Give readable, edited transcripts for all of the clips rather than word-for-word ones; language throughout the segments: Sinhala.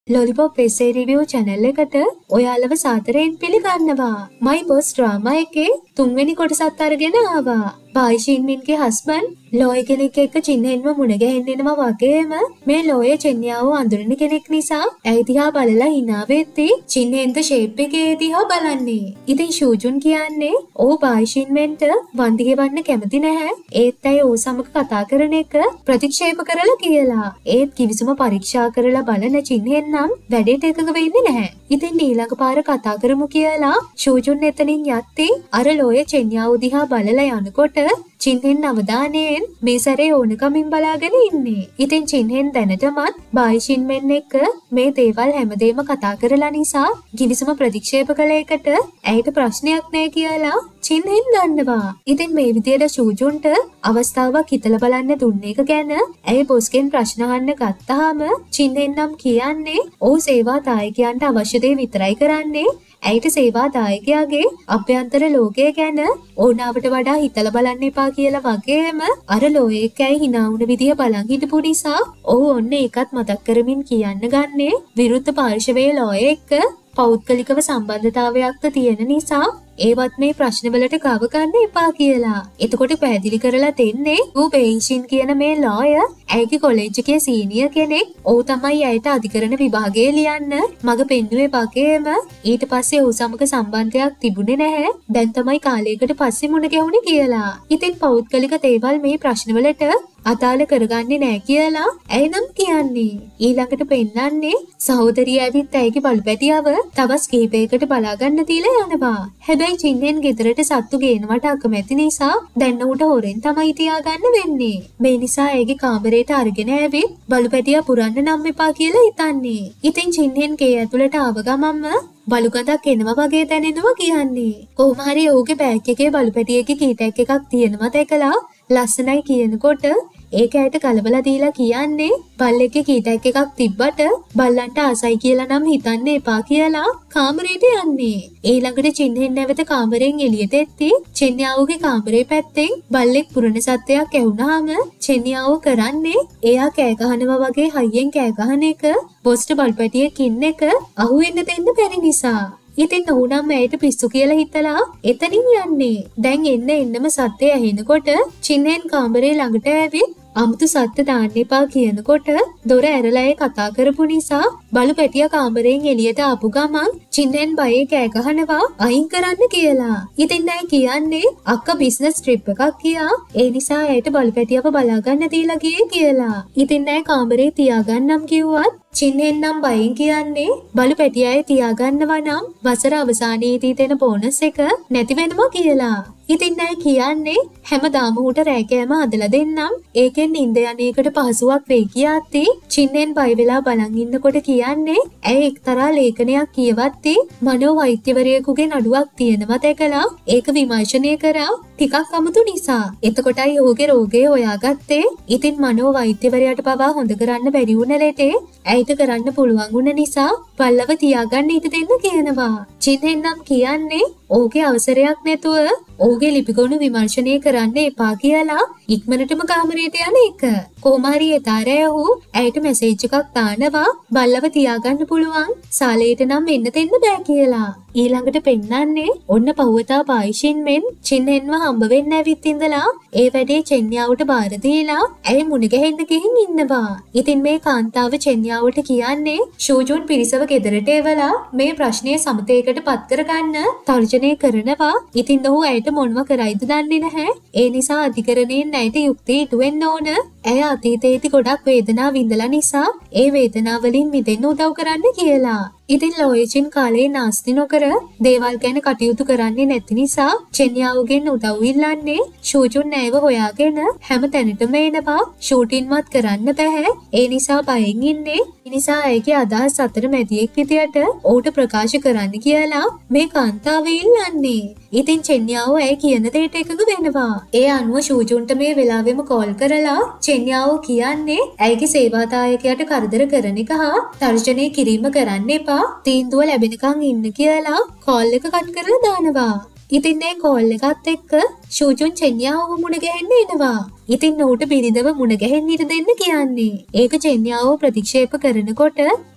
ලොලිපොප් essay review channel එකට ඔයාලව සාදරයෙන් පිළිගන්නවා. My Boss drama එකේ 3 වෙනි කොටසත් අරගෙන ආවා. Bae Shin-minගේ husband ලෝය කෙනෙක් එක්ක චින්හෙන්ව මුණ ගැහෙන්න එනවා වගේම මේ ලෝය චෙන්යාව අඳුරන කෙනෙක් නිසා ඇයි දිහා බලලා hina වෙද්දී චින්හෙන්ද shape එකේ දිහා බලන්නේ. ඉතින් ෂූජුන් කියන්නේ "ඕ Bae Shin-menට වන්දි ගෙවන්න කැමති නැහැ. ඒත් ඇයි ඕ සමග කතා කරන එක ප්‍රතික්ෂේප කරලා කියලා." ඒත් කිවිසුම පරීක්ෂා කරලා බලන චින්හෙන් නම් වැඩේට එකඟ වෙන්නේ නැහැ. ඉතින් ඊළඟ පාර කතා කරමු කියලා ෂූජුන් එතනින් යද්දී අර ලෝය චෙන්යාව දිහා බලලා යනකොට චින්හෙන් අවධානයෙන් මේ සැරේ ඕනකමින් බලාගෙන ඉන්නේ. ඉතින් චින්හෙන් දැනටමත් Bae Shin-men එක්ක මේ දේවල් හැමදේම කතා කරලා නිසා කිවිසුම ප්‍රතික්ෂේප කළ එකට ඇයට ප්‍රශ්නයක් නැහැ කියලා චින්හෙන් දන්නවා. ඉතින් මේ විදියට ෂූජුන්ට අවස්ථාවක් හිතලා බලන්න දුන්න එක ගැන ඇය බොස්ගෙන් ප්‍රශ්න අහන්න ගත්තාම චින්හෙන් නම් කියන්නේ "ඔහු සේවා දායකයන්ට අවශ්‍ය දේ විතරයි කරන්නේ. ඇයට සේවා දායකයාගේ අභ්‍යන්තර ලෝකය ගැන ඕනාවට වඩා හිතලා බලන්න එපා" කියලා වගේම අර ලෝයෙක් ඇයි hina වුණ විදිය බලන් හිටපු නිසා ඔහු ඔන්න ඒකත් මතක් කරමින් කියන්න ගන්නේ විරුද්ධ පාර්ශවයේ ලෝය එක්ක පෞද්ගලිකව සම්බන්ධතාවයක්ද තියෙන නිසා ඒවත් මේ ප්‍රශ්නවලට ගව ගන්න එපා කියලා. එතකොට පැහැදිලි කරලා දෙන්නේ ඌ බේයිෂින් කියන මේ ලෝය ඇයිගේ කොලෙජ් එකේ සීනියර් කෙනෙක්. ඔහු තමයි ඇයට අධිකරණ විභාගයේ ලියන්න මග පෙන්නුවේ වගේම ඊට පස්සේ ඔහු සමග සම්බන්ධයක් තිබුණේ නැහැ. දැන් තමයි කාලයකට පස්සේ මුණ ගැහුනේ කියලා. ඉතින් පෞද්ගලික දේවල් මේ ප්‍රශ්නවලට අදාළ කරගන්නේ නැහැ කියලා ඇයි නම් කියන්නේ. ඊළඟට පෙන්නන්නේ සහෝදරිය ඇවිත් ඇයිගේ බලපැටියව තවස් කිහිපයකට බලා ගන්න දීලා යනවා. හැබැයි චින්හෙන් ගෙදරට සත්තු ගේනවට අකමැති නිසා දැන් උට හොරෙන් තමයි තියාගන්න වෙන්නේ. මේ නිසා ඇයිගේ කාමරේට අරගෙන ඇවිත් බලපැටියා පුරන්න නම් එපා කියලා හිතන්නේ. ඉතින් චින්හෙන් ගේ ඇතුළට ආව ගමන්ම බලු ගඳක් එනවා වගේ දැනෙනවා කියන්නේ. කොහොම හරි ඔහුගේ බෑග් එකේ බලපැටියගේ කීටැක් එකක් තියෙනවා දැකලා ලස්සනයි කියනකොට ඒක ඇයට කලබල දීලා කියන්නේ බල්ලෙක්ගේ කීටැක් එකක් තිබ්බට බල්ලන්ට ආසයි කියලා නම් හිතන්න එපා කියලා කාමරේට යන්නේ. ඊළඟට චින්හෙන් නැවත කාමරෙන් එළියට එද්දී චෙන්යාවුගේ කාමරේ පැත්තෙන් බල්ලෙක් පුරණ සත්වයක් ඇහුණාම චෙන්යාව කරන්නේ එයා කෑ ගහනවා වගේ හයියෙන් කෑ ගහන එක බොස්ට බලපැටියෙක් ඉන්න එක අහුවෙන්න දෙන්න බැරි නිසා. ඉතින් ඔහු නම් ඇයට පිස්සු කියලා හිතලා එතනින් යන්නේ. දැන් එන්නම සත්‍යය ඇහෙනකොට චින්හෙන් කාමරේ ළඟට ඇවිත් අමුතු සත්ත්‍ය දාන්න එපා කියනකොට දොර ඇරලා කතා කරපු නිසා බලු පැටියා කාමරයෙන් එළියට ආපු ගමන් චින්හෙන් බයේ කෑ ගහනවා අයින් කරන්න කියලා. ඉතින් නෑ කියන්නේ අක්කා බිස්නස් ට්‍රිප් එකක් ගියා. ඒ නිසා ඇයට බලු පැටියව බලා ගන්න දීලා ගියේ කියලා. ඉතින් නෑ කාමරේ තියාගන්නම් කිව්වත් චින්හෙන් නම් බයෙන් කියන්නේ බලු පැටියාය තියාගන්නවා නම් වසර අවසානයේදී දෙන බෝනස් එක නැති වෙනවා කියලා. ඉතින් නෑ කියන්නේ හැමදාම උට රැකෑම හදලා දෙන්නම්. ඒකෙන් නිින්ද යන්නේකට පහසුවක් වෙයි කියද්දි චින්හෙන් බය වෙලා බලන් ඉන්නකොට කියන්නේ ඇය එක්තරා ලේඛනයක් කියවද්දී මනෝ වෛද්‍යවරයෙකුගේ නඩුවක් තියෙනවා දැකලා ඒක විමර්ශනය කරා ටිකක් අමුතු නිසා. එතකොටයි ඔහුගේ රෝගය හොයාගත්තේ. ඉතින් මනෝ වෛද්‍යවරයාට පවා හොඳ කරන්න බැරි වුණ ලෙඩේ ඇයිට කරන්න පුළුවන් වුණ නිසා පල්ලව තියාගන්න ඉඩ දෙන්න කියනවා. චින්හෙන් නම් කියන්නේ ඔහුගේ අවසරයක් නැතුව ඔහුගේ ලිපිගොනු විමර්ශනය කරන්න එපා කියලා ඉක්මනටම කාමරයට යන එක. කොහොම හරි එතාරේ ඔහු ඇයට මැසේජ් එකක් දානවා බල්ලව තියාගන්න පුළුවන් සාලේට නම් එන්න දෙන්න බෑ කියලා. ඊළඟට පෙන්නන්නේ ඔන්න පහුවතා Bae Shin-men චින්හෙන්ව හම්බ වෙන්න ඇවිත් ඉඳලා ඒ වැඩේ චෙන්යාවට බාර දීලා ඇය මුණ ගැහෙන්න ගිහින් ඉන්නවා. ඉතින් මේ කාන්තාව චෙන්යාවට කියන්නේ ෂූජුන් පිරිසව ගෙදරට එවලා මේ ප්‍රශ්නය සමතේකට පත් කරගන්න තර්ජනය කරනවා. ඉතින් ඔහු ඇයට මොනව කරයිද දන්නේ නැහැ. ඒ නිසා අධිකරණයෙන් ඇයට යුක්තිය ඉටු වෙන්න ඕන. ඇය අතීතයේදී ගොඩක් වේදනාව විඳලා නිසා ඒ වේදනාව වලින් මිදෙන්න උදව් කරන්න කියලා. ඉතින් ලෝයචින් කාලේ නාස්ති නොකර දේවල් ගැන කටයුතු කරන්නේ නැති නිසා චෙන්යාවුගෙන් උදව් ඉල්ලන්නේ ෂූජුන් නැයව හොයාගෙන හැම තැනටම එනවා. ෂූටින්වත් කරන්න බෑ. ඒ නිසා බයෙන් ඉන්නේ. ඒ නිසා ඇයගේ අදහස් අතර මැදියෙක් විදියට ඔහුට ප්‍රකාශ කරන්න කියලා මේ කාන්තාව ඉල්ලන්නේ. ඉතින් චෙන්යාව ඇය කියන දෙයට එකඟ වෙනවා. ඒ අනුව ෂූජුන්ට මේ වෙලාවෙම කෝල් කරලා චෙන්යාව කියන්නේ ඇයගේ සේවාදායකයාට කරදර කරන එක හා තර්ජනය කිරීම කරන්න එපා. තීන්දුව ලැබෙනකන් ඉන්න කියලා කෝල් එක කට් කරලා දානවා. ඉතින් මේ කෝල් එකත් එක්ක ෂූජුන් චෙන්යාව මුණ ගැහෙන්න එනවා. ඉතින් ඔහුට බිරිඳව මුණ ගැහෙන්න ඉඩ දෙන්න කියන්නේ. ඒක චෙන්යාව ප්‍රතික්ෂේප කරනකොට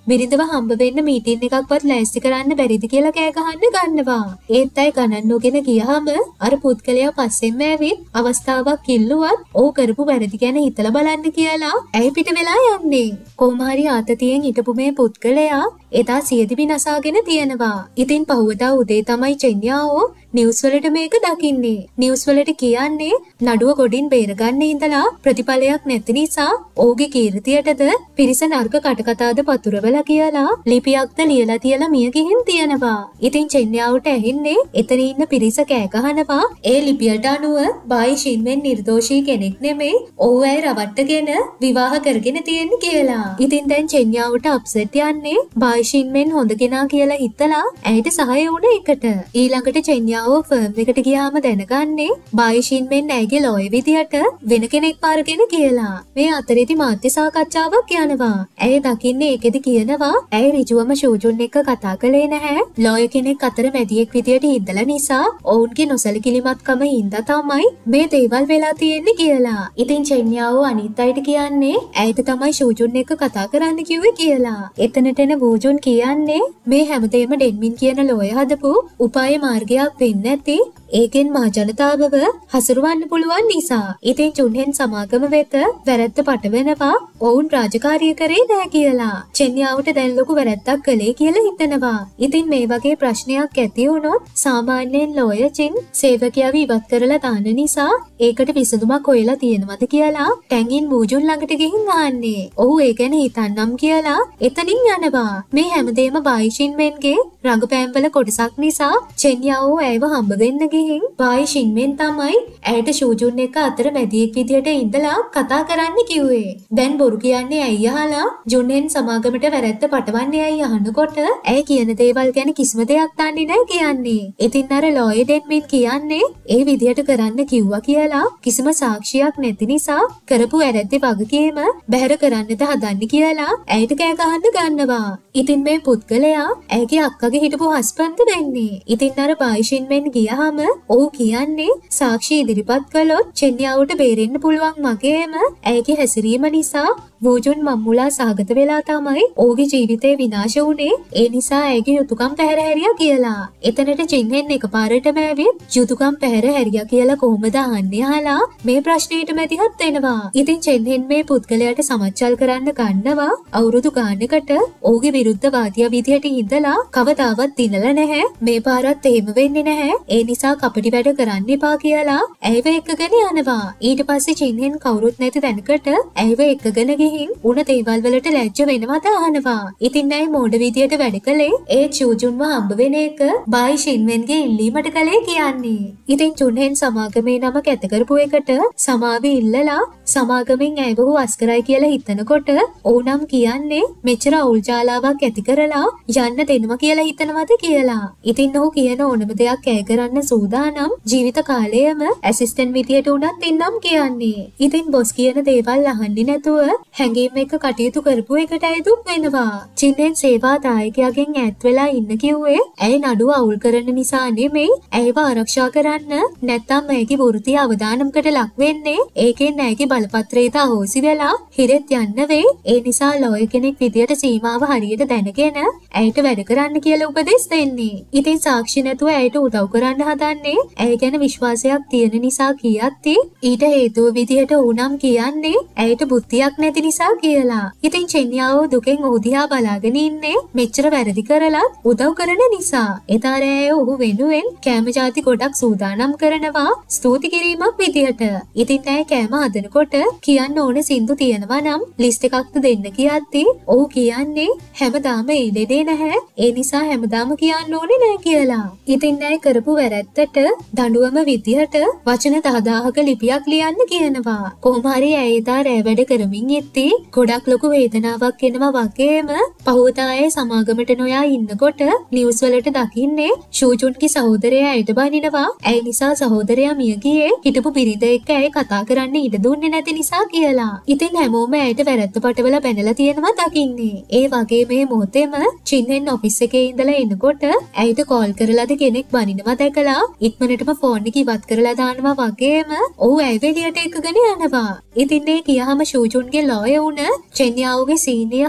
බිරිඳව හම්බ වෙන්න මීටින් එකක්වත් ලෑස්ති කරන්න බැරිද කියලා කෑ ගහන්න ගන්නවා. ඒත් අය ගණන් නොගෙන ගියහම අර පුද්ගලයා පස්සෙන්ම ඇවිත් අවස්ථාවක් ඉල්ලුවත් ඔහු කරපු වැරදි ගැන හිතලා බලන්න කියලා ඇයි පිට වෙලා යන්නේ. කොහොම හරි ආතතියෙන් හිටපු මේ පුද්ගලයා එදා සියදිවි නසාගෙන තියෙනවා. ඉතින් පහුවදා උදේ තමයි චෙන්යාවෝ නිවුස් වලට මේක දකින්නේ. නිවුස් වලට කියන්නේ නඩුව ගොඩින් බේරගන්න ඉඳලා ප්‍රතිඵලයක් නැති නිසා ඔහුගේ කීර්තියටද පිරිස නර්ක කටකතාද පතුරවලා කියලා ලිපියක්ද ලියලා තියලා මිය ගිහින් තියෙනවා. ඉතින් චෙන්යාවට ඇහින්නේ එතන ඉන්න පිරිස කෑ ගහනවා ඒ ලිපියට අනුව බායි ෂින්වෙන් නිර්දෝෂී කෙනෙක් නෙමෙයි ඔහු ඇයි රවට්ටගෙන විවාහ කරගෙන තියෙන්නේ කියලා. ඉතින් දැන් චෙන්යාවට අප්සෙට් යන්නේ බායි ෂින්වෙන් හොඳ කෙනා කියලා හිතලා ඇයිට සහාය වුණ එකට. ඊළඟට චෙන්යාව ෆර්ම් එකට ගියාම දැනගන්නේ බායි ෂින්වෙන් ඇයිගේ ලෝය විදියට වෙන කෙනෙක් පාරගෙන කියලා. මේ අතරේදී මාධ්‍ය සාකච්ඡාවක් යනවා. ඇය දකින්නේ ඒකෙදි කියනවා ඇයි ඍජුවම ෂූජුන් එක්ක කතා කළේ නැහැ. ලෝය කෙනෙක් අතර මැදියෙක් විදියට ඉඳලා නිසා ඔවුන්ගේ නොසලකිලිමත්කම හින්දා තමයි මේ දේවල් වෙලා තියෙන්නේ කියලා. ඉතින් චෙන්යාව අනිත් අයට කියන්නේ ඇයිට තමයි ෂූජුන් එක්ක කතා කරන්න කිව්වේ කියලා. එතනට එන වූජුන් කියන්නේ මේ හැමදේම ඩෙන්මින් කියන ලෝය හදපු උපාය මාර්ගයක් වෙන්න ඇති. ඒකෙන් මහ ජනතාවව හසුරවන්න පුළුවන් නිසා. ඉතින් චුන්හෙන් සමාගම වෙත වැරැද්ද පටවනවා ඔවුන් රාජකාරිය කරේ නෑ කියලා. චෙන්යාවට දැන් ලොකු වැරැද්දක් කළේ කියලා හිතනවා. ඉතින් මේ වගේ ප්‍රශ්නයක් ඇති වුණොත් සාමාන්‍යයෙන් ලෝය චින් සේවකයාව ඉවත් කරලා දාන නිසා ඒකට විසඳුමක් හොයලා තියෙනවද කියලා ටැන්ගින් වූජුන් ළඟට ගිහින් අහන්නේ. ඔහු ඒ ගැන හිතන්නම් කියලා එතනින් යනවා. මේ හැමදේම බායි ෂින්වෙන්ගේ රංගපෑම්වල කොටසක් නිසා චෙන්යාව ඇයව හම්බ වෙන්න ගිහින් බායි ෂින්වෙන් තමයි ඇයට ෂූජුන් එක අතර මැදියෙක් විදියට ඉඳලා කතා කරන්න කිව්වේ. දැන් බොරු කියන්නේ ඇයි අහලා ජුන්හෙන් සමාගමට වැරැද්ද පටවන්නේ ඇයි අහනකොට ඇය කියන දේවල් ගැන කිසිම දෙයක් දන්නේ නැහැ කියන්නේ. ඉතින් අර ලෝය ඩෙන්මින් කියන්නේ ඒ විදියට කරන්න කිව්වා කියලා කිසිම සාක්ෂියක් නැති නිසා කරපු වැරැද්දේ වගකීම බැහැර කරන්නද හදන්නේ කියලා ඇයට කෑ ගහන්න ගන්නවා. ඉතින් මේ පුද්ගලයා ඇයගේ අක්කගේ හිටපු හස්බන්ඩ් වෙන්නේ. ඉතින් අර බායි ෂින්වෙන් ගියාම ඔහු කියන්නේ සාක්ෂි ඉදිරිපත් කළොත් චෙන්යාවට බේරෙන්න පුළුවන් මගේම ඇයගේ හැසිරීම නිසා වූජුන් මම්මුලා සහගත වෙලා තමයි ඔහුගේ ජීවිතේ විනාශ වුණේ. ඒ නිසා ඇයගේ යුතුයකම් පැහැර හැරියා කියලා. එතනට චින්හෙන් එකපාරටම ඇවිත් යුතුයකම් පැහැර හැරියා කියලා කොහොමද අහන්නේ අහලා මේ ප්‍රශ්නෙට මැදිහත් වෙනවා. ඉතින් චෙන්හෙන් මේ පුද්ගලයාට සමච්චල් කරන්න ගන්නවා අවුරුදු ගානකට ඔහුගේ විරුද්ධවාදියා විදියට ඉඳලා කවදාවත් දිනලා නැහැ. මේ පාරත් එහෙම වෙන්නේ නැහැ. ඒ නිසා කපටි වැඩ කරන්න එපා කියලා ඇයව එක්කගෙන යනවා. ඊට පස්සේ චින්හෙන් කවුරුත් නැති තැනකට ඇයව එක්කගෙන ගිහින් උණ දේවල් වලට ලැජ්ජ වෙනවද අහනවා. ඉතින් ඇයි මෝඩ විදියට වැඩ කළේ ඒ චූජුන්ව හම්බ වෙන එක බායි ෂින්වෙන්ගේ ඉල්ලීමට කළේ කියන්නේ. ඉතින් චුන්හෙන් සමාගමේ නම කැත කරපු එකට සමාව ඉල්ලලා සමාගමෙන් ඇයව අස්කරයි කියලා හිතනකොට ඕනම් කියන්නේ මෙච්චර අවුල් ජාලාවක් ඇති කරලා යන්න දෙනවා කියලා හිතනවද කියලා. ඉතින් ඔහු කියන ඕනම දෙයක් ඇය කරන්න සූදානම් ජීවිත කාලයම ඇසිස්ටන්ට් විදියට උනත් ඉන්නම් කියන්නේ. ඉතින් බොස් කියන දේවල් අහන්නේ නැතුව හැඟීම් එක්ක කටයුතු කරපු එකට ඇය දුක් වෙනවා. චින්හෙන් සේවා දායකයාගෙන් ඈත් වෙලා ඉන්න කිව්වේ ඇය නඩුව අවුල් කරන නිසා නෙමෙයි ඇයව ආරක්ෂා කරන්න. නැත්තම් ඇයගේ වෘත්තීය අවදානමකට ලක් වෙන්නේ ඒකෙන් ඇයගේ බලපත්‍රයට අහෝසි වෙලා හිරෙත් යන්න වෙයි. ඒ නිසා ලෝය කෙනෙක් විදියට සීමාව හරියට දැනගෙන ඇයට වැඩ කරන්න කියලා උපදෙස් දෙන්නේ. ඉතින් සාක්ෂි නැතුව ඇයට උදව් කරන්න හදන්නේ ඇය ගැන විශ්වාසයක් තියෙන නිසා කියද්දි ඊට හේතුව විදියට උනම් කියන්නේ ඇයට බුද්ධියක් නැති නිසා කියලා. ඉතින් චෙන්යාව දුකෙන් ඔහු දිහා බලාගෙන ඉන්නේ මෙච්චර වැරදි කරලත් උදව් කරන නිසා. එදා රෑ ඔහු වෙනුවෙන් කෑම ಜಾති ගොඩක් සූදානම් කරනවා ස්තුති කිරීමක් විදියට. ඉතින් ඇය කෑම හදනකොට කියන්න ඕන සින්දු තියෙනවා නම් ලිස්ට් එකක්ද දෙන්න කියද්දි ඔහු කියන්නේ හැමදාම ඒ දෙදේ නැහැ. ඒ නිසා හැමදාම කියන්න ඕනේ නැහැ කියලා. ඉතින් ඇය කරපු වැරැද්දට දඬුවම විදියට වචන 10000ක ලිපියක් ලියන්න කියනවා. කොහොම හරි ඇය එදා රෑ වැඩ කරමින් ඉද්දී ගොඩක් ලොකු වේදනාවක් එනවා වගේම පහුවදා ඇය සමාගමට නොයා ඉන්නකොට නිවුස් වලට දකින්නේ ෂූජුන්ගේ සහෝදරයා ඇයට බනිනවා. ඇයි නිසා සහෝදරයා මිය ගියේ හිටපු බිරිඳ එක්ක ඇය කතා කරන්න ඉඩ දුන්නේ නැති නිසා කියලා. ඉතින් හැමෝම ඇයට වැරද්ද පටවලා බැනලා තියෙනවා දකින්නේ. ඒ වගේ මේ මොහොතේම චින්හෙන් ඔෆිස් එකේ ඉඳලා එනකොට ඇයට කෝල් කරලාද කෙනෙක් බනිනවා දැකලා ඉක්මනටම ෆෝන් එක ඉවත් කරලා දානවා වගේම ඔහු ඇය වෙලියට එක්කගෙන යනවා. ඉතින් මේ කියහම ෂූජුන්ගේ ලෝය වුණ චෙන්යාවගේ සීනිය හම්බ වෙලා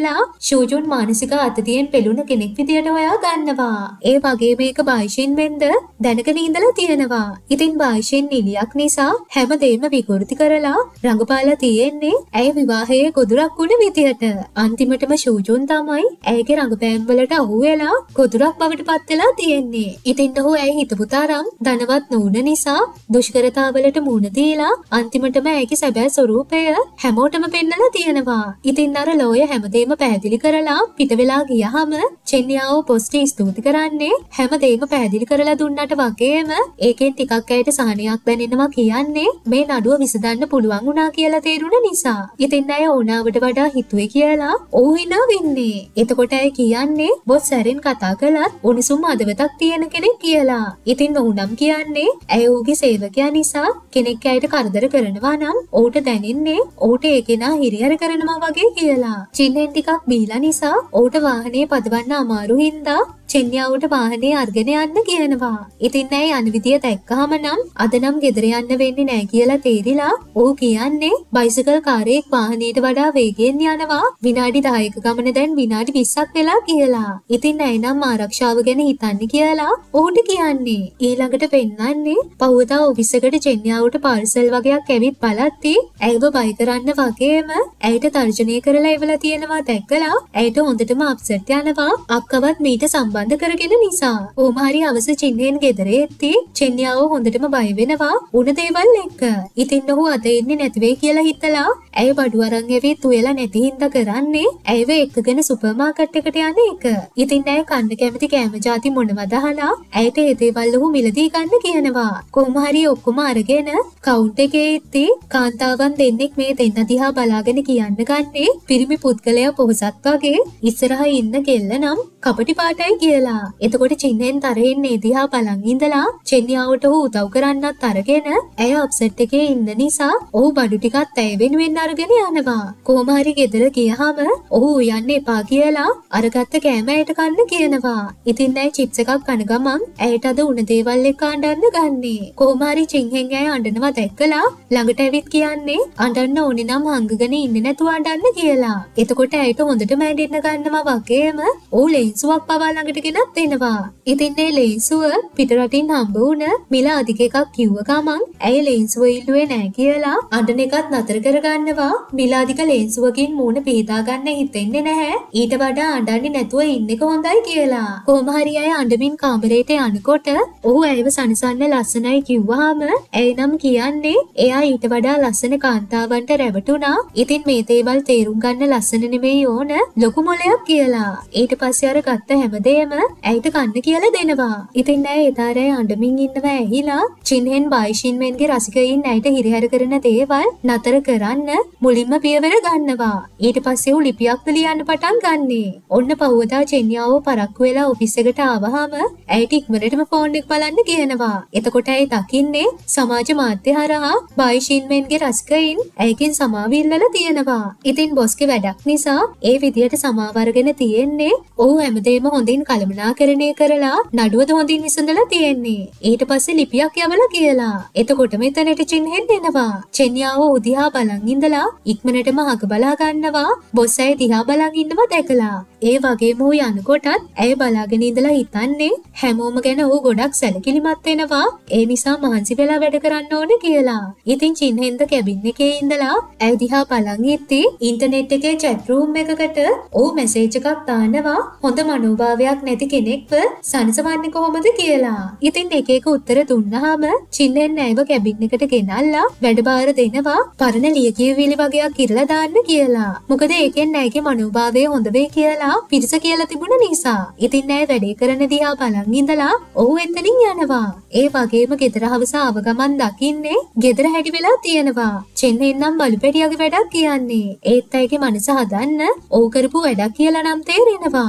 වෙලා ෂූජුන් මානසික අතතියෙන් පෙළුණ කෙනෙක් විදියට හොයා ගන්නවා. ඒ වගේ මේක බායිෂින් වෙන්ද දැනගෙන ඉඳලා තියෙනවා. ඉතින් බායිෂින් නිලියක් නිසා හැමදේම විකෘති කරලා රඟපාලා තියෙන්නේ ඇය විවාහයේ ගොදුරක් වුණ විදියට. අන්තිමටම ෂූජුන් තමයි ඇයගේ රඟපෑම් වලට අහු වෙලා ගොදුරක් බවට පත් වෙලා තියෙන්නේ. ඉතින් ඔහු ඇය හිතපු තරම් ධනවත් නොවුන නිසා දුෂ්කරතාවලට මුහුණ දීලා අන්තිමටම ඇයගේ සැබෑ ස්වරූපය හැමෝටම පෙන්නලා තියෙනවා. ඉතින් අර ලෝය හැමදේම පැහැදිලි කරලා පිට වෙලා ගියහම චෙන්යාව පොස්ටි ස්තුති කරන්නේ හැමදේම පැහැදිලි කරලා දුන්නට වගේම ඒකෙන් ටිකක් ඇයට සහනයක් දැනෙනවා කියන්නේ මේ නඩුව විසඳන්න පුළුවන් වුණා කියලා තේරුණ නිසා. ඉතින් ඇය ඕනාවට වඩා හිතුවේ කියලා ඔහු hina වෙන්නේ. එතකොට ඇය කියන්නේ බොස් සැරෙන් කතා කළත් උණුසුම් හදවතක් තියෙන කෙනෙක් කියලා. ඉතින් ඔහු නම් කියන්නේ ඇය ඔහුගේ සේවකයා නිසා කෙනෙක් ඇයට කරදර කරනවා නම් ඔහුට දැනෙන්නේ ඔහුට ඒ කෙනා හිරිහැර කරනවා වගේ කියලා. චින්හෙන් ටිකක් බීලා නිසා ඔහුට වාහනේ පදවන්න අමාරු හින්දා චෙන්යාවට වාහනේ අරගෙන යන්න කියනවා. ඉතින් ඇයි යන විදිය දැක්කහම නම් අද නම් ගෙදර යන්න වෙන්නේ නැහැ කියලා තේරිලා ඔහු කියන්නේ බයිසිකල් කාරයෙක් වාහනේට වඩා වේගයෙන් යනවා. විනාඩි 10ක ගමන දැන් විනාඩි 20ක් වෙලා කියලා. ඉතින් ඇයි නම් ආරක්ෂාව ගැන හිතන්නේ කියලා ඔහුට කියන්නේ. ඊළඟට පෙන්නන්නේ පහුවදා ඔෆිස් එකට චෙන්යාවට පාර්සල් වගේක් ඇවිත් බලද්දී ඇයව බයි කරන්න වගේම ඇයට තර්ජනය කරලා ඉවලා තියෙනවා දැක්කලා ඇයට හොඳටම අප්සෙට් යනවා. අක්කවත් මීට සම්බන්ධ කරගෙන නිසා. කොහොම හරි අවස චින්හෙන් ගෙදර එද්දී චෙන්යාව හොඳටම බය වෙනවා උණ දේවල් එක්ක. ඉතින් ඔහු අද එන්නේ නැති වෙයි කියලා හිතලා ඇය බඩු අරන් ඇවිත් උයලා නැති හින්දා කරන්නේ ඇයව එක්කගෙන සුපර් මාකට් එකට යන එක. ඉතින් ඇය කන්න කැමති කෑම ಜಾති මොනවද අහලා ඇයට ඒ දේවල් ඔහු මිලදී ගන්න කියනවා. කොහොම හරි ඔක්කොම අරගෙන කවුන්ටර් එකේ ඉද්දී කාන්තාවන් දෙන්නෙක් මේ දෙන්න දිහා බලාගෙන කියන්න ගන්නේ පිරිමි පුද්ගලයා පොහොසත් වගේ ඉස්සරහා ඉන්න කෙල්ල නම් කපටි පාටයි කියලා. එතකොට චින්හෙන් තරහින් ඒ දිහා බලන් ඉඳලා චෙන්යාවට ඔහු උදව් කරන්නත් අරගෙන ඇය අප්සෙට් එකේ ඉන්න නිසා ඔහු බඩු ටිකක් ඇය වෙනුවෙන් අරගෙන යනවා. කොහොම හරි ගෙදර ගියහම ඔහු යන්න එපා කියලා අරගත්ත කෑම ඇයට කන්න කියනවා. ඉතින් ඇය චිප්ස් එකක් කන ගමන් ඇයට අද උණ දේවල් එක්ක අඬන්න ගන්නේ. කොහොම හරි චින්හෙන් ඇය අඬනවා දැක්කලා ළඟට ඇවිත් කියන්නේ අඬන්න ඕනේ නම් හංගගෙන ඉන්නේ නැතුව අඬන්න කියලා. එතකොට ඇයට හොඳටම ඇඬෙන්න ගන්නවා වගේම ඔහු ලෙන්සුවක් පවා ළඟට ගෙනත් දෙනවා. ඉතින් මේ ලෙන්සුව පිටරටින් හම්බ වුණ මිල අධික එකක් කිව්ව ගමන් ඇය ලෙන්සුව ඉල්ලුවේ නැහැ කියලා අඬන එකත් නතර කරගන්නවා. මිල අධික ලෙන්සුවකින් මූණ පිහදා ගන්න හිතෙන්නේ නැහැ. ඊට වඩා අඬන්නේ නැතුව ඉන්න එක හොඳයි කියලා. කොහොම හරි අය අඬමින් කාමරේට යනකොට ඔහු ඇයව සනසන්න ලස්සනයි කිව්වහම ඇය නම් කියන්නේ එයා ඊට වඩා ලස්සන කාන්තාවන්ට රැවටුණා. ඉතින් මේ දේවල් තේරුම් ගන්න ලස්සන නෙමෙයි ඕන ලොකු මොලයක් කියලා. ඊට පස්සේ අර ගත්ත හැමදේම ඇයට කන්න කියලා දෙනවා. ඉතින් ඇය එදාරේ අඬමින් ඉන්නවා ඇහිලා චින්හෙන් බායිෂින්මෙන්ගේ රසිකයින් ඇයට හිරිහැර කරන දේවල් නතර කරන්න මුලින්ම පියවර ගන්නවා. ඊට පස්සේ උ ලිපියක් ලියන්න පටන් ගන්නේ. ඔන්න පහුවදා චෙන්යාව පරක්කු වෙලා ඔෆිස් එකට ආවහම ඇයට ඉක්මනටම ෆෝන් එක බලන්න කියනවා. එතකොට ඇය දකින්නේ සමාජ මාධ්‍ය හරහා බායිෂින්මෙන්ගේ රසිකයින් ඇයකින් සමාව ඉල්ලලා තියෙනවා. ඉතින් බොස්ගේ වැඩක් නිසා ඒ විදියට සමාව අරගෙන තියෙන්නේ ඔහු හැමදේම හොඳින් කළමනාකරණය කරලා නඩුවද හොඳින් විසඳලා තියෙන්නේ. ඊට පස්සේ ලිපියක් යවලා කියලා. එතකොට මෙතනට චින්හෙන් එනවා. චෙන්යාව උදිහා බලන් ඉඳලා ඉක්මනටම හක බලා ගන්නවා. බොස් ඇය දිහා බලන් ඉන්නවා දැකලා. ඒ වගේම ඔහු යනකොටත් ඇය බලාගෙන ඉඳලා හිතන්නේ හැමෝම ගැන ඔහු ගොඩක් සැලකිලිමත් වෙනවා. ඒ නිසා මහන්සි වෙලා වැඩ කරන්න ඕනේ කියලා. ඉතින් චින්හෙන්ද කැබින් එකේ ඉඳලා ඇය දිහා බලන් ඉද්දී ඉන්ටර්නෙට් එකේ chat room එකකට ඔහු මැසේජ් එකක් දානවා. හොඳ මනෝභාවයක් නැති කෙනෙක්ව සනසවන්නේ කොහොමද කියලා. ඉතින් එක එක උත්තර දුන්නාම චින්හෙන් ඇයව කැබින් එකට ගෙනල්ලා වැඩබාර දෙනවා. පරණ ලියකියවිලි වගේක් ඉරලා දාන්න කියලා. මොකද ඒකෙන් ඇයගේ මනෝභාවය හොඳ වෙයි කියලා පිරිස කියලා තිබුණ නිසා. ඉතින් ඇය වැඩේ කරන දිහා බලන් ඉඳලා ඔහු එතනින් යනවා. ඒ වගේම ගෙදර හවස ආව ගමන් දකින්නේ ගෙදර හැටි වෙලා තියෙනවා. චෙන්හෙන් නම් බලුපැටියගේ වැඩක් කියන්නේ. ඒත් ඇයගේ මනස හදන්න ඔහු කරපු වැඩක් කියලා නම් තේරෙනවා. ඒ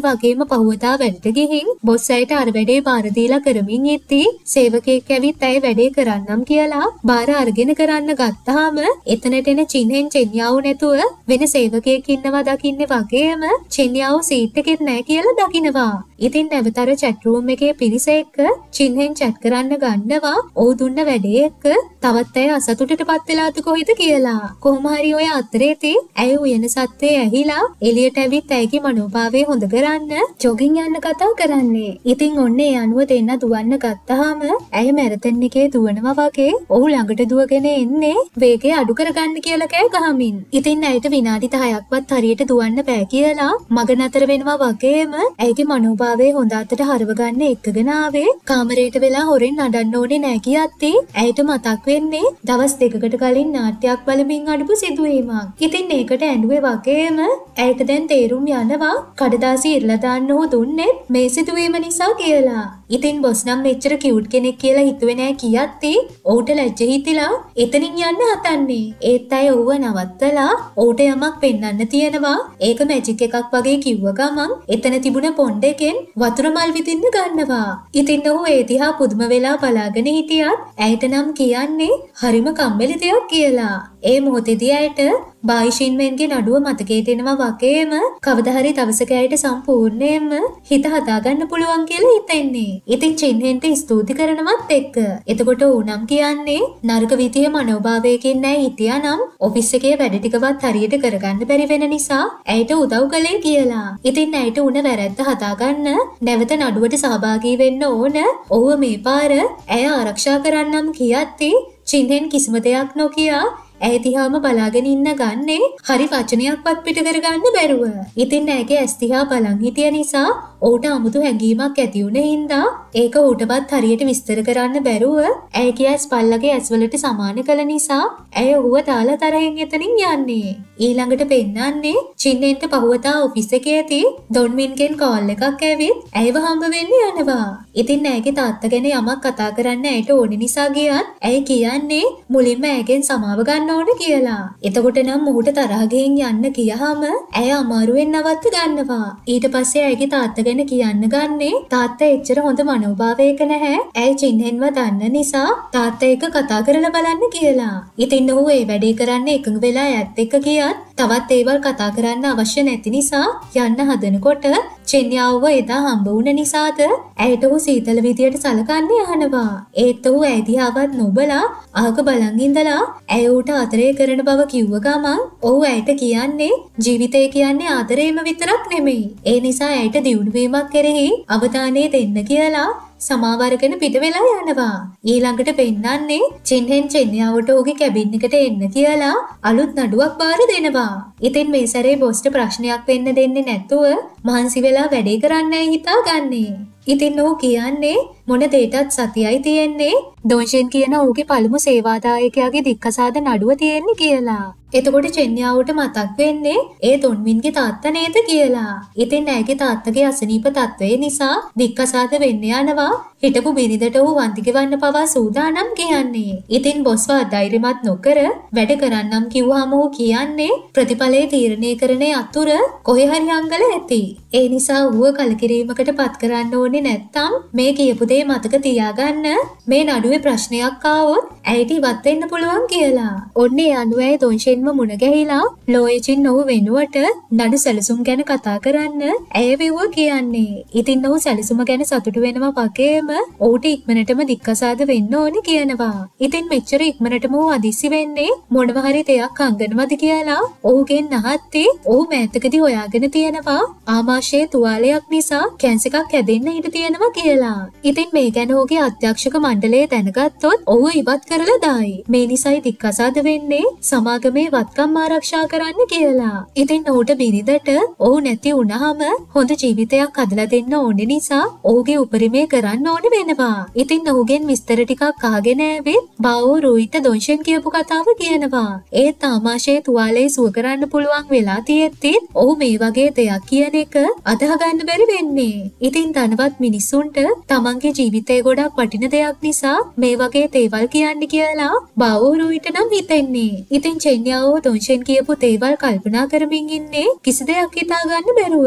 වගේම පහුවදා වැඩට ගිහින් බොස් අයට අර වැඩේ බාර දීලා කරමින් ඉද්දී සේවකයෙක් ඇවිත් ඇය වැඩේ කරන්නම් කියලා බාර අරගෙන කරන්න ගත්තාම එතනට එන චින්හෙන් චෙන්යාව නැතුව වෙන සේවකයෙක් ඉන්නවා දකින්නේ වගේම චෙන්යාව සීට් එකෙත් නැහැ කියලා දකිනවා. ඉතින් නැවතර chat room එකේ පිරිස එක්ක චින්හෙන් chat කරන්න ගන්නවා. "ඔව් දුන්න වැඩේ එක්ක තවත් අය අසතුටටපත් වෙලාද කොහෙද කියලා." කොහොම හරි ඔය අතරේදී ඇය උයන සත්ත්වයේ ඇහිලා එළියට ඇවිත් ඇයගේ මනෝභාවය හොඳ කරන්න ජොගින් යන්න කතා කරන්නේ. ඉතින් ඔන්න ඒ අනුව දෙන්න දුවන්න ගත්තාම ඇය මැරතන් එකේ දුවනවා වගේ ඔහු ළඟට දුවගෙන එන්නේ වේගය අඩු කරගන්න කියලා කෑ ගහමින්. ඉතින් ඇයට විනාඩි 10ක්වත් හරියට දුවන්න බෑ කියලා මග නතර වෙනවා වගේම ඇයගේ මනෝභාවය හොඳ අතට හරව ගන්න එක්කගෙන ආවේ කාමරයට වෙලා හොරෙන් නඩන්න ඕනේ නෑ කියද්දී ඇයට මතක් වෙන්නේ දවස් දෙකකට කලින් නාට්‍යයක් බලමින් අඩපු සිදුවීමක්. ඉතින් ඒකට ඇඬුවේ වගේම ඇයට දැන් තේරුම් යනවා කඩදාසි ඉරලා දාන්න ඕ දුන්නේ මේ සිදුවීම නිසා කියලා. ඉතින් බොස් නම් මෙච්චර කියුට් කෙනෙක් කියලා හිතුවේ නෑ කියද්දී ඔහුට ලැජ්ජ හිතිලා එතනින් යන්න හතන්නේ. ඒත් අය ඔහුව නවත්තලා ඔහුට යමක් පෙන්වන්න තියෙනවා. ඒක මැජික් එකක් වගේ කිව්ව ගමන් එතන තිබුණ පොණ්ඩ එකෙන් වතුර මල් විදින්න ගන්නවා. ඉතින් ඔහු ඒ දිහා පුදුම වෙලා බලාගෙන හිටියත් ඇයට නම් කියන්නේ හරිම කම්මැලි දෙයක් කියලා. ඒ මොහොතේදී ඇයට බායිෂින්මෙන්ගේ නඩුව මතකයට එනවා වගේම කවදා හරි දවසක ඇයට සම්පූර්ණයෙන්ම හිත හදාගන්න පුළුවන් කියලා හිතෙන්නේ. ඉතින් චින්හෙන්ට ස්තුති කරනවත් එක්ක. එතකොට ඌනම් කියන්නේ නරක විදිහේ මනෝභාවයකින් නෑ හිටියානම් ඔෆිස් එකේ වැඩ ටිකවත් හරියට කරගන්න බැරි වෙන නිසා ඇයට උදව් කළේ කියලා. ඉතින් ඇයට උන වැරැද්ද හදාගන්න නැවත නඩුවට සහභාගී වෙන්න ඕන. ඔහුව මේ පාර ඇය ආරක්ෂා කරන්නම් කියද්දී චින්හෙන් කිසිම දෙයක් නොකිය ඇය දිහාම බලාගෙන ඉන්න ගන්නේ හරි වචනයක්වත් පිට කරගන්න බැරුව. ඉතින් ඇයගේ ඇස් දිහා බලන් හිටිය නිසා ඔහුට අමුතු හැඟීමක් ඇති වුණ හින්දා ඒක ඌටවත් හරියට විස්තර කරන්න බැරුව ඇයගේ ඇස් පල්ලගේ ඇස්වලට සමාන කළ නිසා ඇය ඌව දාලා තරහෙන් එතනින් යන්නේ. ඊළඟට පෙන්නන්නේ චින්නෙන්ට පහුවදා ඔෆිස් එකේදී ඩොන්මින්ගෙන් කෝල් එකක් ඇවිත් ඇයව හම්බ වෙන්න යනවා. ඉතින් ඇයගේ තාත්තා ගැන යමක් කතා කරන්න ඇයට ඕන නිසා ගියත් ඇය කියන්නේ මුලින්ම ඇයගෙන් සමාව ගන්න ඕන කියලා. එතකොට නම් මොහුට තරහ ගෙන් යන්න කියහම ඇය අමාරුවෙන් නවත්ත ගන්නවා. ඊට පස්සේ ඇයගේ තාත්තා ගැන කියන්න ගන්නේ තාත්තා එච්චර හොඳ මනෝභාවයක නැහැ. ඇය චින්හෙන්ව දන්න නිසා තාත්තා එක්ක කතා කරලා බලන්න කියලා. ඉතින් ඔහු ඒ වැඩේ කරන්න එකඟ වෙලා ඇත් එක්ක කියත් තවත් ඒවල් කතා කරන්න අවශ්‍ය නැති නිසා යන්න හදනකොට චෙන්යාවව එදා හම්බ වුණ නිසාද ඇයට ඔහු සීතල විදියට සලකන්නේ අහනවා. ඒත් ඔහු ඇය දිහාවත් නොබලා අහක බලන් ඉඳලා ඇය ඌට ආදරය කරන බව කිව්ව ගමන් ඔහු ඇයට කියන්නේ ජීවිතය කියන්නේ ආදරේම විතරක් නෙමෙයි. ඒ නිසා ඇයට දියුණුවීමක් කෙරෙහි අවධානය දෙන්න කියලා සමාවරගෙන පිට වෙලා යනවා. ඊළඟට පෙන්නන්නේ චින්හෙන් චෙන්යාවට ඔහුගේ කැබින් එකට එන්න කියලා අලුත් නඩුවක් බාර දෙනවා. ඉතින් මේ සැරේ බොස්ට ප්‍රශ්නයක් වෙන්න දෙන්නේ නැතුව මහන්සි වෙලා වැඩේ කරන්නයි හිතාගන්නේ. ඉතින් ඔහු කියන්නේ මොන දෙයටත් සතියයි තියෙන්නේ දොන්ෂෙන් කියන ඔහුගේ පළමු සේවාදායකයාගේ දික්කසාද නඩුව තියෙන්නේ කියලා. එතකොට චෙන්යාවට මතක් වෙන්නේ ඒ දොන්මින්ගේ තාත්තා නේද කියලා. ඉතින් ඇයගේ තාත්තගේ අසනීප තත්ත්වය නිසා දික්කසාද වෙන්න යනවා. හිටපු බිරිඳට ඔහු වන්දි ගෙවන්න පවා සූදානම් කියන්නේ. ඉතින් බොස්ව ධෛර්යමත් නොකර වැඩ කරන්නම් කිව්වහම ඔහු කියන්නේ ප්‍රතිඵලයේ තීරණය කරන අතුර කොහේ හරි අංගල ඇති. ඒ නිසා ඌව කලකිරීමකට පත් කරන්න ඕනේ නැත්තම් මේ කියපු දේ මතක තියාගන්න මේ නඩුවේ ප්‍රශ්නයක් ආවොත් ඇයට ඉවත් වෙන්න පුළුවන් කියලා. ඔන්නේ අනුවැය දොන්ෂෙන්ම මුණ ගැහිලා ලෝයචින් ඔහු වෙනුවට නඩු සැලසුම් ගැන කතා කරන්න ඇය වෙව්ව කියන්නේ. ඉතින් ඔහු සැලසුම ගැන සතුටු වෙනවා වගේම ඔහුට ඉක්මනටම දික්කසාද වෙන්න ඕනේ කියනවා. ඉතින් මෙච්චර ඉක්මනටම ඔහු අදිස්සි වෙන්නේ මොනවා හරි දෙයක් අංගනවද කියලා ඔහුගෙන් අහද්දී ඔහු මෑතකදී හොයාගෙන තියෙනවා ආමාශයේ තුවාලයක් නිසා කැන්සර් එකක් හැදෙන්න ඉඩ තියෙනවා කියලා. ඉතින් මේ ගැන ඔහුගේ අධ්‍යක්ෂක මණ්ඩලය දැනගත්තොත් ඔහු ඉවත් කරලා දායි. මේ නිසායි දික්කසාද වෙන්නේ සමාගමේ වත්කම් ආරක්ෂා කරන්න කියලා. ඉතින් ඔහුට බිරිඳට ඔහු නැති වුණාම හොඳ ජීවිතයක් හදලා දෙන්න ඕනේ නිසා ඔහුගේ උපරිමය කරන්න ඕනේ වෙනවා. ඉතින් ඔහුගෙන් විස්තර ටිකක් අහගෙන ඇවිත් බාවෝ රෝහිත දොන්ෂෙන් කියපු කතාව කියනවා. ඒත් ආමාශයේ තුවාලේ සුව කරන්න පුළුවන් වෙලා තියෙද්දි ඔහු මේ වගේ දෙයක් කියන එක අදහ ගන්න බැරි වෙන්නේ. ඉතින් ධනවත් මිනිස්සුන්ට තමන්ගේ ජීවිතේ ගොඩක් වටින දෙයක් නිසා මේ වගේ දේවල් කියන්න කියලා බාවෝ රෝහිත නම් හිතෙන්නේ. ඉතින් චෙන්යාවෝ දොන්ෂෙන් කියපු දේවල් කල්පනා කරමින් ඉන්නේ කිසි දෙයක් හිතා ගන්න බැරුව.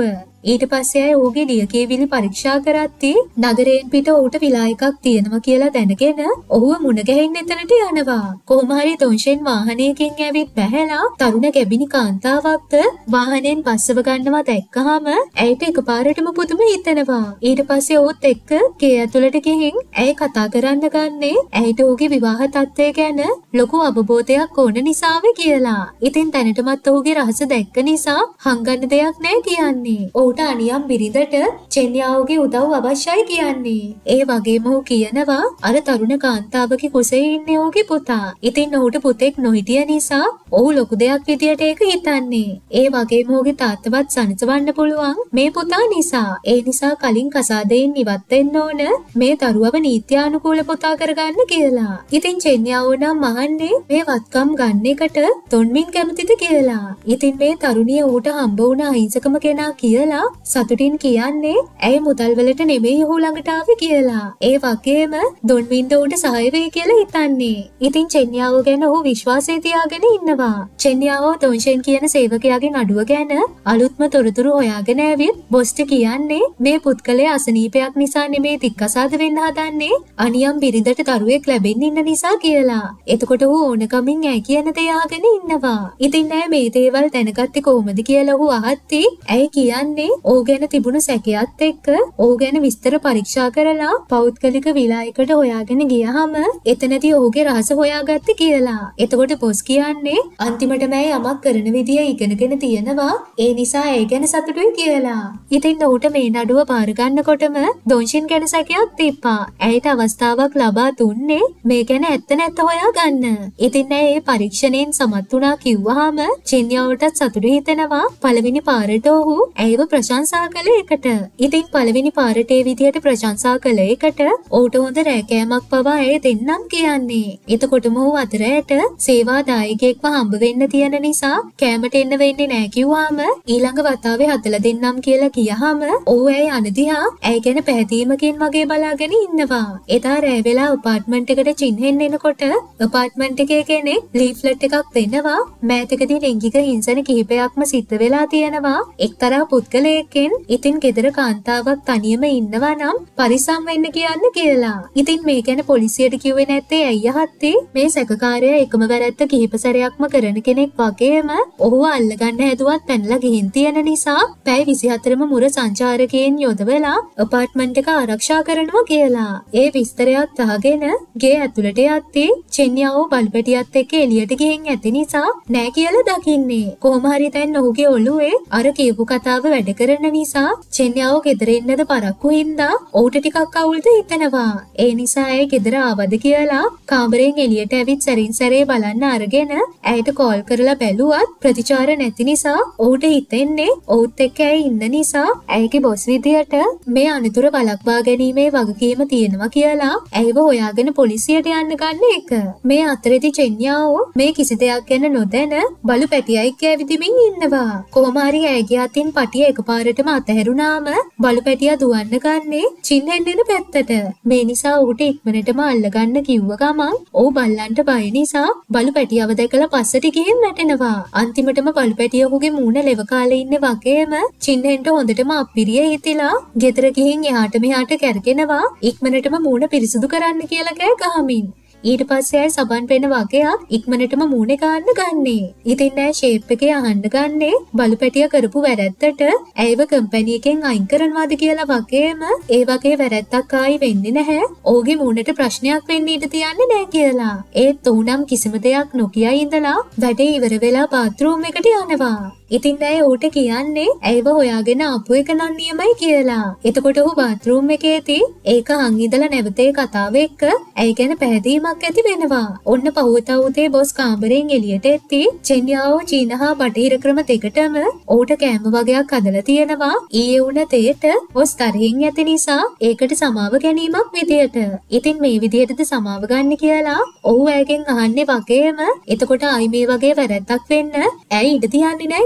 ඊට පස්සේ ඇය ඔහුගේ ලියකියවිලි පරීක්ෂා කරද්දී නගරයෙන් පිට ඌට විලා එකක් තියෙනවා කියලා දැනගෙන ඔහුව මුණ ගැහෙන්න එතනට යනවා. කොහොම හරි දොන්ෂෙන් වාහනයකින් ඇවිත් බැහැලා තරුණ ගැබිනි කාන්තාවක්ද වාහනයෙන් බස්සව ගන්නවා දැක්කහම ඇයට එකපාරටම පුදුම හිතෙනවා. ඊට පස්සේ ඔහුත් එක්ක ගේ ඇතුළට ගිහින් ඇය කතා කරන්න ගන්නේ ඇයට ඔහුගේ විවාහ තත්ත්වය ගැන ලොකු අවබෝධයක් ඕන නිසාව කියලා. ඉතින් දැනටමත් ඔහුගේ රහස දැක්ක නිසා හංගන්න දෙයක් නැහැ කියන්නේ. ඔහුට අනියම් බිරිඳට චෙන්යාවගේ උදව් අවශ්‍යයි කියන්නේ. ඒ වගේම ඔහු කියනවා අර තරුණ කාන්තාවගේ කුසේ ඉන්නේ ඔහුගේ පුතා. ඉතින් ඔහුට පුතෙක් නොහිටිය නිසා ඔහු ලොකු දෙයක් විදියට ඒක හිතන්නේ. ඒ වගේම ඔහුගේ තාත්තවත් සනසවන්න පුළුවන් මේ පුතා නිසා. ඒ නිසා කලින් කසාදයෙන් ඉවත් වෙන්න ඕන මේ දරුවව නීත්‍යානුකූල පුතා කරගන්න කියලා. ඉතින් චෙන්යාව නම් මහන්නේ මේ වත්කම් ගන්න එකට තොන්මින් කැමතිද කියලා. ඉතින් මේ තරුණිය ඌට හම්බ වුණ අහිංසකම කෙනා කියලා සතුටින් කියන්නේ ඇය මුදල් වලට නෙමෙයි ඔහු ළඟට ආවේ කියලා. ඒ වගේම දොන්මින්ද ඌට සහාය වෙයි කියලා හිතන්නේ. ඉතින් චෙන්යාව ගැන ඔහු විශ්වාසය තියාගෙන ඉන්නවා. චෙන්යාව දොන්ෂෙන් කියන සේවකයාගේ නඩුව ගැන අලුත්ම තොරතුරු හොයාගෙන ඇවිත් බොස්ට කියන්නේ මේ පුත්කලේ අසනීපයක් නිසා නෙමේ තික්කසාද වෙන්න හදන්නේ අනියම් බිරිඳට දරුවෙක් ලැබෙන්න ඉන්න නිසා කියලා. එතකොට ඔහු ඕනකමින් ඇයි කියන දේ අහගෙන ඉන්නවා. ඉතින් ඇය මේ දේවල් දැනගත්තේ කොහොමද කියලා ඔහු අහද්දී ඇයි කියන්නේ ඔහු ගැන තිබුණු සැකයත් එක්ක ඔහු ගැන විස්තර පරීක්ෂා කරලා පෞද්ගලික විලායකට හොයාගෙන ගියාම එතනදී ඔහුගේ රහස හොයාගත්තේ කියලා. එතකොට බොස් කියන්නේ අන්තිමටම ඇය යමක් කරන විදිය ඉගෙනගෙන තියෙනවා. ඒ නිසා ඇය ගැන සතුටුයි කියලා. ඉතින් ඔහුට මේ නඩුව බාර ගන්නකොටම දොන්ෂින් ගැන සැකයක් තිබ්බා. ඇයට අවස්ථාවක් ලබා දුන්නේ මේ ගැන ඇත්ත නැත්ත හොයාගන්න. ඉතින් ඇය ඒ පරීක්ෂණයෙන් සමත් වුණා කිව්වහම චෙන්යාවටත් සතුටු හිතෙනවා. පළවෙනි පාරට ඔහු ඇයව ප්‍රශංසා කළ එකට. ඉතින් පළවෙනි පාරට ඒ විදියට ප්‍රශංසා කළ එකට ඔහුට හොඳ රැකෑමක් පවා ඇය දෙන්නම් කියන්නේ. එතකොටම ඔහු අතරයට සේවා දායකයෙක්ව හම්බ වෙන්න තියෙන නිසා කෑමට එන්න වෙන්නේ නැහැ කිව්වහම ඊළඟ වතාවේ හදලා දෙන්නම් කියලා කියහම ඔහු ඇය යන දිහා ඇය ගැන පැහැදීමකින් වගේ බලාගෙන ඉන්නවා. එදා රෑ වෙලා අපාර්ට්මන්ට් එකට චින්හෙන් එනකොට අපාර්ට්මන්ට් එකේ කෙනෙක් ලීෆ්ලට් එකක් දෙනවා. මෑතකදී ලිංගික හිංසන කිහිපයක්ම සිද්ධ වෙලා තියෙනවා එක්තරා පුද්ගලයෙක්ගෙන්. ඉතින් ගෙදර කාන්තාවක් තනියම ඉන්නවා නම් පරිස්සම් වෙන්න කියන්න කියලා. ඉතින් මේ ගැන පොලිසියට කිව්වේ නැත්තේ ඇයි අහත්තේ මේ සැකකාරයා එකම වැරැද්ද කිහිප සැරයක්ම කරන කෙනෙක් වගේම ඔහුව අල්ලගන්න හැදුවත් පැනලා ගිහින් තියෙන නිසා පැය 24ම මුර සංචාරකයන් යොදවලා අපාර්ට්මන්ට් එක ආරක්ෂා කරනවා කියලා. ඒ විස්තරයක් අහගෙන ගේ ඇතුළට යද්දී චෙන්යාව බලපැටියත් එක්ක එළියට ගිහින් ඇති නිසා නෑ කියලා දකින්නේ. කොහොම හරි දැන් ඔහුගේ ඔළුවේ අර කියපු කතාව වැඩ කරන නිසා චෙන්යාව ගෙදර ඉන්නද පරක්කු හින්දා ඔහුට ටිකක් අවුල්ද හිතෙනවා. ඒ නිසා ඇය ගෙදර ආවද කියලා කාමරයෙන් එළියට ඇවිත් සැරින් සැරේ බලන්න අරගෙන ඇයට කෝල් කරලා බැලුවත් ප්‍රතිචාර නැති නිසා ඔහුට හිතෙන්නේ ඔහුත් එක්ක ඇය ඉන්න නිසා ඇයගේ බොස් විදියට මේ අනතුර වළක්වා ගැනීමේ වගකීම තියෙනවා කියලා ඇයව හොයාගෙන පොලිසියට යන්න ගන්න එක. මේ අතරේදී චෙන්යාව මේ කිසි දෙයක් ගැන නොදැන බලු පැටියයි කැවිදිමින් ඉන්නවා. කොහොම හරි ඇයගේ අතින් පටිය එකපාරටම අතහැරුණාම බලු පැටියා දුවන්න ගන්නේ චින්හෙන් එන පැත්තට. මේ නිසා ඔහුට ඉක්මනටම අල්ලගන්න කිව්ව ගමන් ඔහු බල්ලන්ට බය නිසා බලු පැටියව දැකලා පස්සට ගිහින් වැටෙනවා. අන්තිමටම බලු පැටිය ඔහුගේ මූණ ලෙව කාලේ ඉන්නේ වගේම චින්හෙන්ට හොඳටම අප්පිරිය හිතිලා ගෙදර ගිහින් එහාට මෙහාට කැරකෙනවා ඉක්මනටම මූණ පිරිසිදු කරන්න කියලා කෑ ගහමින්. ඊට පස්සේ ඇය සබන් පෙන වගේක් ඉක්මනටම මූණේ ගන්න ගන්නේ. ඉතින් ඇය ෂේප් එකේ අහන්න ගන්නේ බලු පැටිය කරපු වැරැද්දට ඇයව කම්පැනි එකෙන් අයින් කරනවාද කියලා වගේම ඒ වගේ වැරැද්දක් ආයි වෙන්නේ නැහැ. ඔහුගේ මූණට ප්‍රශ්නයක් වෙන්න ඉඩ තියන්නේ නැහැ කියලා. ඒත් ඔහුනම් කිසිම දෙයක් නොකිය ඉඳලා වැඩේ ඉවර වෙලා බාත්රූම් එකට යනවා. ඉතින් ඇය ඌට කියන්නේ ඇයව හොයාගෙන ආපු එක නම් නියමයි කියලා. එතකොට ඔහු බාත්රූම් එකේදී ඒක හං ඉඳලා නැවතේ කතාව එක්ක ඇය ගැන පැහැදීමක් ඇති වෙනවා. ඔන්න පහුවතා උදේ බොස් කාමරයෙන් එළියට එද්දී චෙන්යාව චීන හා බටහිර ක්‍රම දෙකටම ඌට කෑම වගයක් හදලා තියෙනවා. ඊයේ වුණ තේට බොස් තරහින් ඇති නිසා ඒකට සමාව ගැනීමක් විදියට. ඉතින් මේ විදියටද සමාව ගන්න කියලා ඔහු ඇයගෙන් අහන්නේ වගේම එතකොට ආයි මේ වගේ වැරැද්දක් වෙන්න ඇයි ඉඩ තියන්නේ නැහැ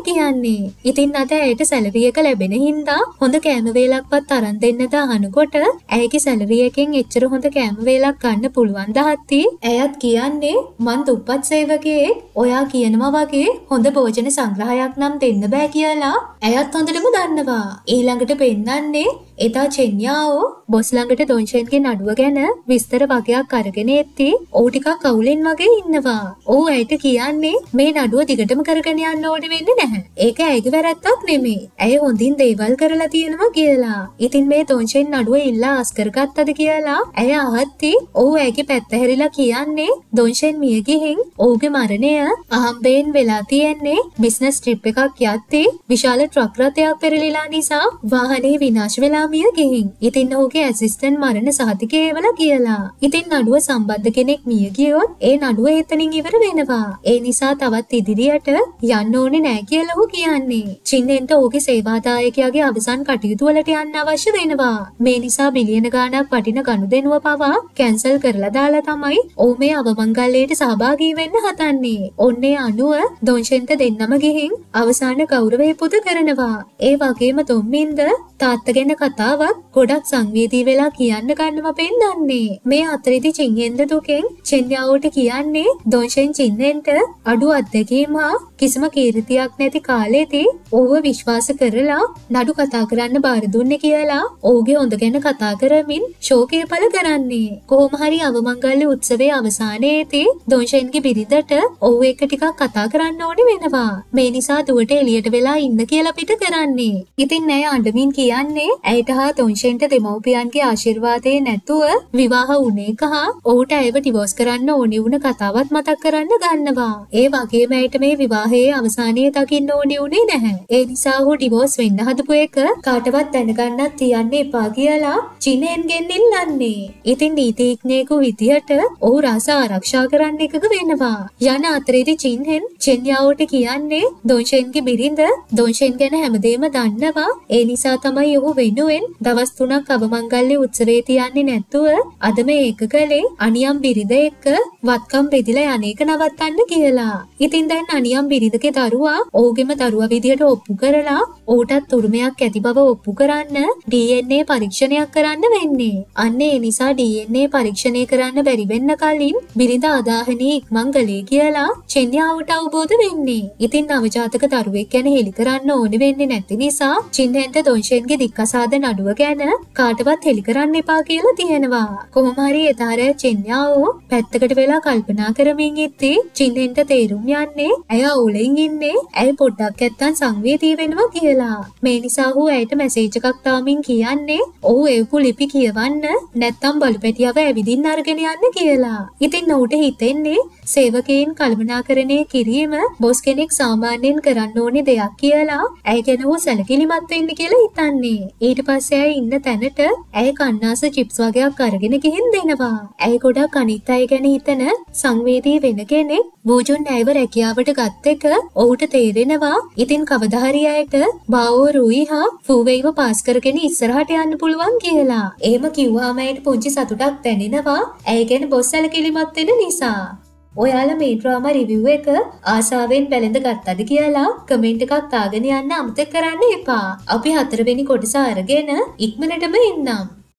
කියන්නේ. ඉතින් අද ඇයට සැලරි එක ලැබෙන හින්දා හොඳ කෑම වේලක්වත් අරන් දෙන්නද අහනකොට ඇයගේ සැලරි එකෙන් එච්චර හොඳ කෑම වේලක් ගන්න පුළුවන් දහත්ති. ඇයත් කියන්නේ මං දුප්පත් සේවකයෙක්, ඔයා කියනවා වගේ හොඳ භෝජන සංග්‍රහයක් නම් දෙන්න බෑ කියලා. ඇයත් හොඳටම දන්නවා. ඊළඟට පෙන්නන්නේ එදා චෙන්යාවෝ බොස් ළඟට දොන්ෂෙන්ගේ නඩුව ගැන විස්තර වගේක් අරගෙන එද්දී ඔහු ටිකක් අවුලෙන් වගේ ඉන්නවා. ඔහු ඇයට කියන්නේ මේ නඩුව දිගටම කරගෙන යන්න ඕනේ වෙන්නේ නැහැ. ඒක ඇයිගේ වැරැද්දක් නෙමෙයි. ඇය හොඳින් දේවල් කරලා තියෙනවා කියලා. ඉතින් මේ දොන්ෂෙන් නඩුව ඉල්ලා අස් කරගත්තද කියලා ඇය අහද්දී ඔහු ඇයගේ පැත්ත හැරිලා කියන්නේ දොන්ෂෙන් මිය ගිහින් ඔහුගේ මරණය අහම්බෙන් වෙලා තියෙන්නේ බිස්නස් ට්‍රිප් එකක් යද්දී විශාල ට්‍රක් රථයක් පෙරලිලා නිසා වාහනේ විනාශ වෙලා මිය ගිහින්. ඉතින් ඔහුගේ ඇසිස්ටන්ට් මරණ සහතිකය එවලා කියලා. ඉතින් නඩුව සම්බන්ධ කෙනෙක් මිය ගියොත් ඒ නඩුව එතනින් ඉවර වෙනවා. ඒ නිසා තවත් ඉදිරියට යන්න ඕනේ නෑ කියලා ඔහු කියන්නේ. චින්නෙන්ට ඔහුගේ සේවාදායකයාගේ අවසන් කටයුතු වලට යන්න අවශ්‍ය වෙනවා. මේ නිසා බිලියන ගාණක් වටින ගනුදෙනුව පවා කැන්සල් කරලා දාලා තමයි ඔහු මේ අවමංගල්‍යයට සහභාගී වෙන්න හදන්නේ. ඔන්නේ අනුව දොන්ෂෙන්ට දෙන්නම ගිහින් අවසාන ගෞරවය පුද කරනවා. ඒ වගේම තොම්මින්ද තාත්තා ගැන කතාවක් ගොඩක් සංවේදී වෙලා කියන්න ගන්නවා පෙන්නන්නේ. මේ අතරේදී චින්හෙන්ද දුකෙන් චෙන්යාවට කියන්නේ දොන්ෂෙන් චින්හෙන්ට අඩු අත්දැකීම් හා කිසිම කීර්තියක් නැති කාලෙදී ඔහුව විශ්වාස කරලා නඩු කතා කරන්න බාර දුන්නේ කියලා ඔහුගේ හොඳ ගැන කතා කරමින් ශෝකය පළ කරන්නේ. කොහොම හරි අවමංගල්‍ය උත්සවයේ අවසානයේදී දොන්ෂෙන්ගේ බිරිඳට ඔහු එක්ක ටිකක් කතා කරන්න ඕනේ වෙනවා. මේ නිසා දුවට එළියට වෙලා ඉන්න කියලා පිට කරන්නේ. ඉතින් ඇය අඬමින් කියන්නේ ඇයට හා දොන්ෂෙන්ට දෙමව්පියන්ගේ ආශිර්වාදය නැතුව විවාහ වුණ එක හා ඔහුට ඇයව ඩිවෝස් කරන්න ඕනි වුණ කතාවත් මතක් කරන්න ගන්නවා. ඒ වගේම ඇයට මේ විවාහයේ අවසානයේ දකින්න ඕනි වුණේ නැහැ. ඒ නිසා ඔහු ඩිවෝස් වෙන්න හදපු එක කාටවත් දැනගන්නත් තියන්න එපා කියලා චින්හෙන්ගෙන් ඉල්ලන්නේ. ඉතින් නීතිඥයෙකු විදියට ඔහු රාස ආරක්ෂා කරන්න එකක වෙනවා. යන අතරේදී චින්හෙන් චෙන්යාවට කියන්නේ දොන්ෂෙන්ගේ බිරිඳ දොන්ෂෙන් ගැන හැමදේම දන්නවා. ඒ නිසා තමයි ඔහු වෙනුවෙන් දවස් 3ක් අවමංගල්‍ය උත්සවයේ තියන්නේ නැතුව අද මේ එක කලේ අනියම් බිරිඳ එක්ක වත්කම් බෙදිලා යන්නේක නවත්තන්න කියලා. ඉතින් දැන් අනියම් බිරිඳගේ දරුවා ඔහුගේම දරුවා විදියට ඔප්පු කරලා ඔහුටත් උරුමයක් ඇති බව ඔප්පු කරන්න DNA පරීක්ෂණයක් කරන්න වෙන්නේ. අන්න ඒ නිසා DNA පරීක්ෂණය කරන්න බැරි වෙන්න කලින් බිරිඳ අදාහනේ ඉක්මන් ගලේ කියලා චෙන්යාවට අවබෝධ වෙන්නේ. ඉතින් නවජාතක දරුවෙක් ගැන හෙලි කරන්න ඕනේ වෙන්නේ නැති නිසා චින්හෙන්ට දොන්ෂෙන්ගේ දික්කසාද නඩුව ගැන කාටවත් හෙලි කරන්න එපා කියලා තියෙනවා. කොහොම හරි එදාර චෙන්යාවෝ පැත්තකට වෙලා කල්පනා කරමින් ඉද්දී චින්හෙන්ට තේරුම් යන්නේ ඇය අවුලෙන් ඉන්නේ ඇය පොඩ්ඩක් නැත්තම් සංවේදී වෙනවා කියලා. මේ නිසා ඔහු ඇයට මැසේජ් එකක් තාමින් කියන්නේ ඔහු එවපු ලිපි කියවන්න නැත්තම් බලුපැටියව ඇවිදින්න අරගෙන යන්න කියලා. ඉතින් ඔහුට හිතෙන්නේ සේවකයන් කළමනාකරණය කිරීම බොස් කෙනෙක් සාමාන්‍යයෙන් කරන්න ඕනේ දෙයක් කියලා ඇය ගැන ඔහු සැලකිලිමත් වෙන්න කියලා හිතන්නේ. ඊට පස්සේ ඇය ඉන්න තැනට ඇය කන්නාස චිප්ස් වගේක් අරගෙන ගිහින් දෙනවා. ඇය ගොඩක් අනිත් අය ගැන හිතන සංවේදී වෙන කෙනෙක්. වූජුන් ඇයව රැකියාවට ගත්ත එක ඔහුට තේරෙනවා. ඉතින් කවදා හරි ඇයට බාවෝ රූයි හා ෆූවේව පාස් කරගෙන ඉස්සරහට යන්න පුළුවන් කියලා. එහෙම කිව්වම ඇයට පුංචි සතුටක් දැනෙනවා. ඇය ගැන බොස් සැලකිලිමත් වෙන නිසා. ඔයාලා මේ ඩ්‍රාමා රිවිව් එක ආසාවෙන් බැලඳ ගත්තද කියලා කමෙන්ට් එකක් දාගෙන යන්න අමතක කරන්න එපා. අපි 4 වෙනි කොටස අරගෙන ඉක්මනටම එන්නම්.